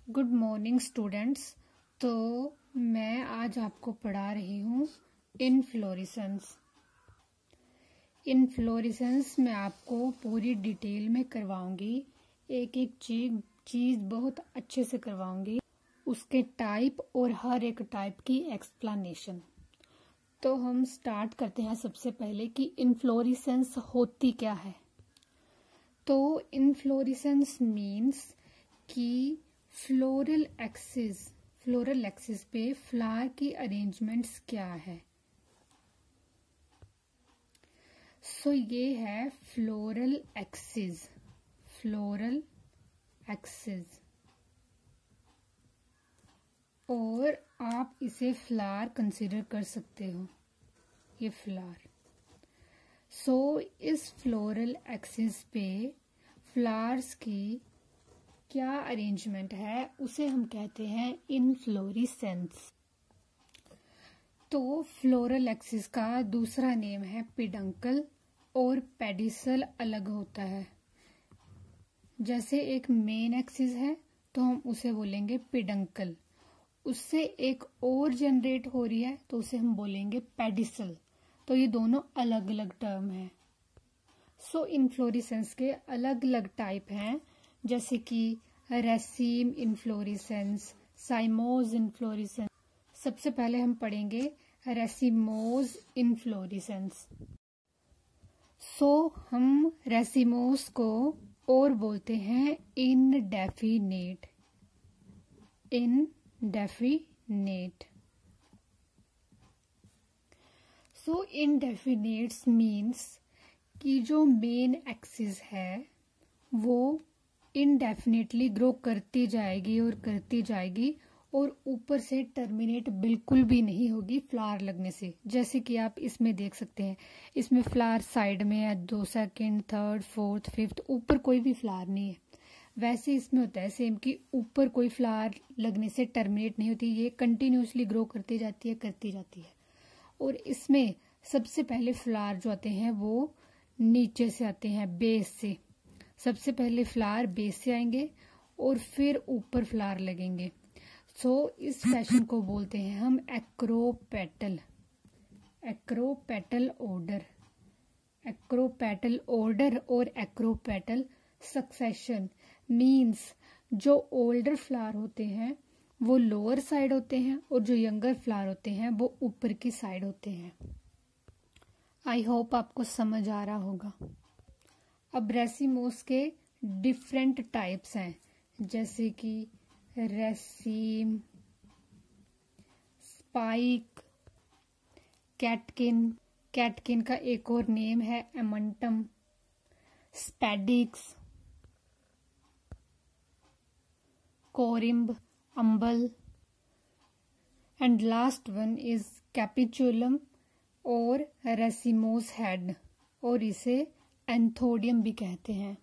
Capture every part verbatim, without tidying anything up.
Good morning students. तो मैं आज आपको पढ़ा रही हूँ इनफ्लोरेसेंस। इनफ्लोरेसेंस मैं आपको पूरी डिटेल में करवाऊंगी, एक एक चीज चीज बहुत अच्छे से करवाऊंगी, उसके टाइप और हर एक टाइप की एक्सप्लेनेशन। तो हम स्टार्ट करते हैं सबसे पहले कि इनफ्लोरेसेंस होती क्या है। तो इनफ्लोरेसेंस मीन्स कि फ्लोरल एक्सिस फ्लोरल एक्सिस पे फ्लावर की अरेंजमेंट्स क्या है। सो so, ये है फ्लोरल एक्सिस फ्लोरल एक्सिस और आप इसे फ्लावर कंसिडर कर सकते हो, ये फ्लावर। सो so, इस फ्लोरल एक्सिस पे फ्लावर्स की क्या अरेंजमेंट है उसे हम कहते हैं इनफ्लोरेसेंस। तो फ्लोरल एक्सिस का दूसरा नेम है पेडंकल और पेडिसल अलग होता है। जैसे एक मेन एक्सिस है तो हम उसे बोलेंगे पेडंकल, उससे एक और जनरेट हो रही है तो उसे हम बोलेंगे पेडिसल। तो ये दोनों अलग अलग टर्म है। सो इनफ्लोरेसेंस के अलग अलग टाइप हैं, जैसे कि रेसीम इनफ्लोरेसेंस, साइमोज इनफ्लोरेसेंस। सबसे पहले हम पढ़ेंगे रेसिमोज इनफ्लोरेसेंस। सो हम रेसिमोज को और बोलते हैं indefinite indefinite so indefinites means कि जो मेन एक्सिस है वो इनडेफिनेटली ग्रो करती जाएगी और करती जाएगी और ऊपर से टर्मिनेट बिल्कुल भी नहीं होगी फ्लावर लगने से। जैसे कि आप इसमें देख सकते हैं, इसमें फ्लावर साइड में है, दो सेकंड, थर्ड, फोर्थ, फिफ्थ, ऊपर कोई भी फ्लावर नहीं है। वैसे इसमें होता है सेम कि ऊपर कोई फ्लावर लगने से टर्मिनेट नहीं होती, ये कंटिन्यूसली ग्रो करती जाती है करती जाती है। और इसमें सबसे पहले फ्लावर जो आते हैं वो नीचे से आते हैं, बेस से। सबसे पहले फ्लावर बेस से आएंगे और फिर ऊपर फ्लावर लगेंगे। सो so, इस फैशन को बोलते हैं हम acropetal acropetal order acropetal order और एक्रोपेटल सक्सेशन मींस जो ओल्डर फ्लावर होते हैं वो लोअर साइड होते हैं और जो यंगर फ्लावर होते हैं वो ऊपर की साइड होते हैं। आई होप आपको समझ आ रहा होगा। अब रेसिमोस के डिफरेंट टाइप्स हैं, जैसे कि रेसीम, स्पाइक, कैटकिन। कैटकिन का एक और नेम है एमंटम, spadix, corymb, umbel, and last one is capitulum और रेसिमोस हेड, और इसे एंथोडियम भी कहते हैं।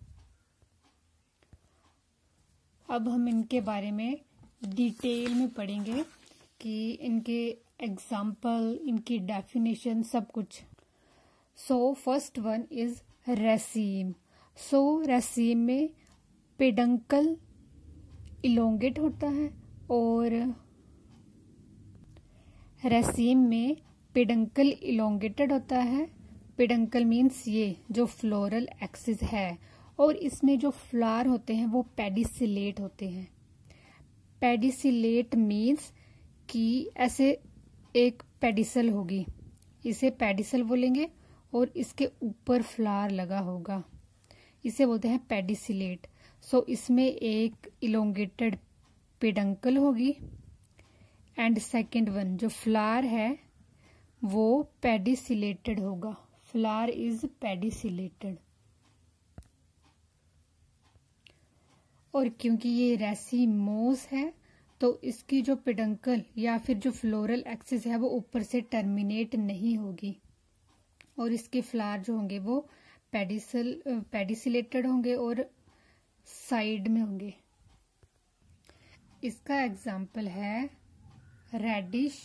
अब हम इनके बारे में डिटेल में पढ़ेंगे कि इनके एग्जाम्पल, इनकी डेफिनेशन, सब कुछ। So first one is raceme. So raceme में पेडंकल इलोंगेट होता है और रेसीम में पेडंकल इलोंगेटेड होता है। पेडंकल मीन्स ये जो फ्लोरल एक्सिस है, और इसमें जो फ्लावर होते हैं वो पेडिसिलेट होते हैं। पेडिसिलेट मीन्स कि ऐसे एक पेडिसल होगी, इसे पेडिसल बोलेंगे, और इसके ऊपर फ्लावर लगा होगा, इसे बोलते हैं पेडिसिलेट। सो so, इसमें एक इलोंगेटेड पेडंकल होगी एंड सेकेंड वन जो फ्लावर है वो पेडिसिलेटेड होगा। Flower is pedicellated. और क्योंकि ये रेसिमोस है तो इसकी जो पेडंकल या फिर जो फ्लोरल एक्सिस है वो ऊपर से टर्मिनेट नहीं होगी, और इसके फ्लावर जो होंगे वो पेडिसल पेडिसिलेटेड होंगे और साइड में होंगे। इसका एग्जाम्पल है रेडिश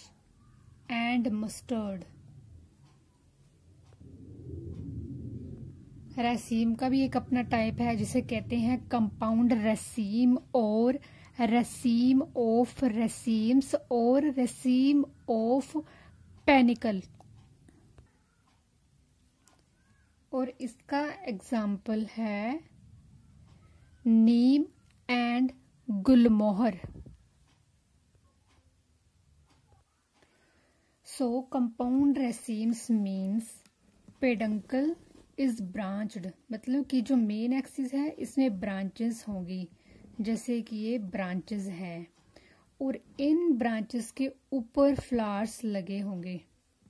एंड मस्टर्ड। रेसीम का भी एक अपना टाइप है जिसे कहते हैं कंपाउंड रेसीम और रेसीम ऑफ रेसीम्स और रेसीम ऑफ पेनिकल। और इसका एग्जाम्पल है neem and gulmohar. So compound racemes means peduncle is branched, मतलब कि जो मेन एक्सिस है इसमें ब्रांचेस होंगी, जैसे कि ये ब्रांचेस है और इन ब्रांचेस के ऊपर फ्लावर्स लगे होंगे,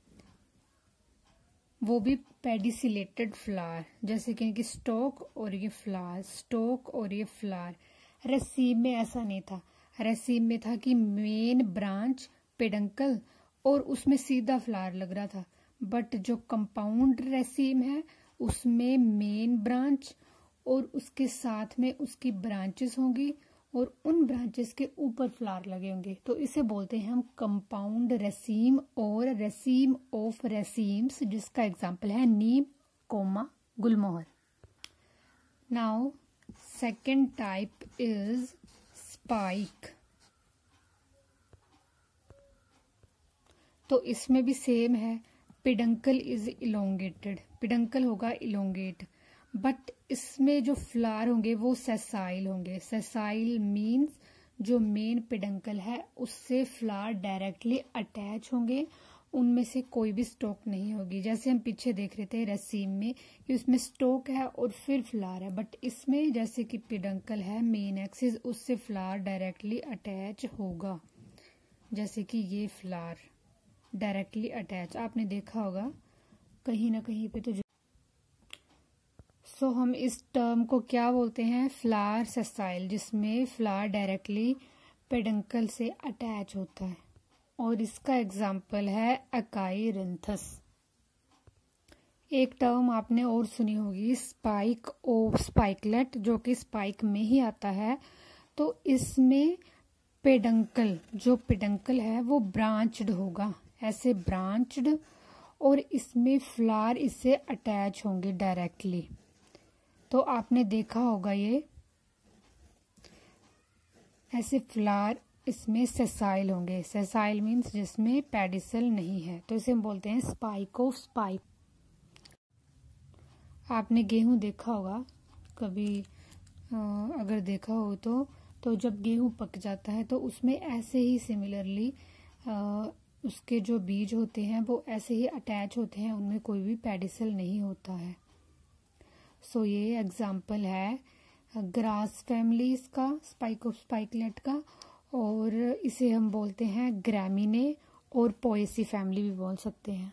वो भी पेडिसिलेटेड फ्लावर, जैसे कि इनकी स्टोक और ये फ्लावर, स्टोक और ये फ्लावर। रेसीम में ऐसा नहीं था, रेसीम में था कि मेन ब्रांच पेडंकल और उसमें सीधा फ्लावर लग रहा था। बट जो कंपाउंड रेसीम है उसमें मेन ब्रांच और उसके साथ में उसकी ब्रांचेस होंगी और उन ब्रांचेस के ऊपर फ्लावर लगे होंगे, तो इसे बोलते हैं हम कंपाउंड रेसीम और रेसीम ऑफ रेसीम्स, जिसका एग्जांपल है neem comma gulmohar. Now second type is spike. तो इसमें भी सेम है, पेडंकल इज इलोंगेटेड, पेडंकल होगा इलोंगेट, बट इसमें जो फ्लावर होंगे वो सेसाइल होंगे। सेसाइल मीन्स जो मेन पेडंकल है उससे फ्लावर डायरेक्टली अटैच होंगे, उनमें से कोई भी स्टोक नहीं होगी। जैसे हम पीछे देख रहे थे रेसीम में कि उसमें स्टोक है और फिर फ्लावर है, बट इसमें जैसे कि पेडंकल है मेन एक्सिस, उससे फ्लावर डायरेक्टली अटैच होगा, जैसे कि ये फ्लावर डायरेक्टली अटैच आपने देखा होगा कहीं ना कहीं पे। तो सो so, हम इस टर्म को क्या बोलते हैं, फ्लावर सेसाइल, जिसमें फ्लावर डायरेक्टली पेडंकल से अटैच होता है। और इसका एग्जाम्पल है अकाईरिंथस। एक टर्म आपने और सुनी होगी स्पाइक और स्पाइकलेट, जो कि स्पाइक में ही आता है। तो इसमें पेडंकल, जो पेडंकल है वो ब्रांच्ड होगा, ऐसे ब्रांच्ड, और इसमें फ्लावर इससे अटैच होंगे डायरेक्टली। तो आपने देखा होगा ये ऐसे फ्लावर इसमें सेसाइल होंगे। सेसाइल मीन्स जिसमें पेडिसल नहीं है, तो इसे हम बोलते हैं स्पाइक ऑफ स्पाइक। आपने गेहूं देखा होगा कभी, अगर देखा हो तो तो जब गेहूं पक जाता है तो उसमें ऐसे ही सिमिलरली उसके जो बीज होते हैं वो ऐसे ही अटैच होते हैं, उनमें कोई भी पेडिसल नहीं होता है। सो so, ये एग्जाम्पल है ग्रास फैमिलीज का, स्पाइक ऑफ स्पाइकलेट का, और इसे हम बोलते हैं ग्रैमीने और पोएसी फैमिली भी बोल सकते हैं।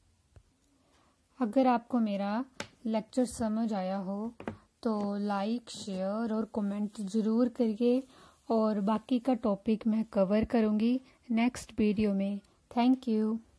अगर आपको मेरा लेक्चर समझ आया हो तो लाइक, शेयर और कमेंट ज़रूर करिए, और बाकी का टॉपिक मैं कवर करूँगी नेक्स्ट वीडियो में। Thank you.